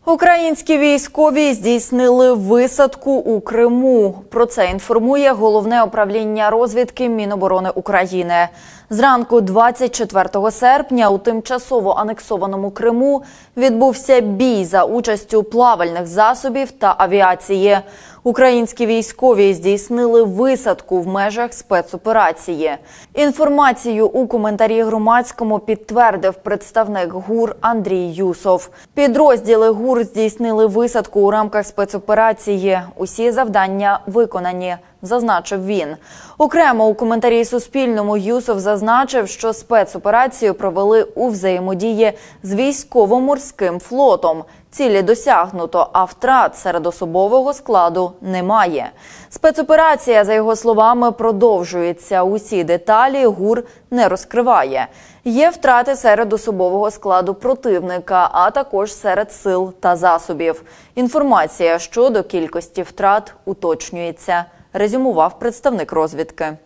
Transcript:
Українські військові здійснили висадку у Криму. Про це інформує Головне управління розвідки Міноборони України. Зранку 24 серпня у тимчасово анексованому Криму відбувся бій за участю плавальних засобів та авіації. Українські військові здійснили висадку в межах спецоперації. Інформацію у коментарі громадському підтвердив представник ГУР Андрій Юсов. Підрозділи ГУР здійснили висадку у рамках спецоперації. Усі завдання виконані, зазначив він. Окремо у коментарі Суспільному Юсов зазначив, що спецоперацію провели у взаємодії з військово-морським флотом. Цілі досягнуто, а втрат серед особового складу немає. Спецоперація, за його словами, продовжується. Усі деталі ГУР не розкриває. Є втрати серед особового складу противника, а також серед сил та засобів. Інформація щодо кількості втрат уточнюється, резюмував представник розвідки.